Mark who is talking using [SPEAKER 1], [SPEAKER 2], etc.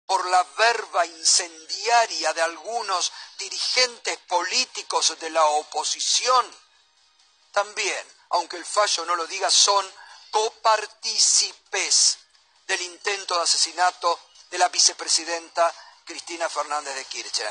[SPEAKER 1] por la verba incendiaria de algunos dirigentes políticos de la oposición, también, aunque el fallo no lo diga, son copartícipes del intento de asesinato de la vicepresidenta Cristina Fernández de Kirchner.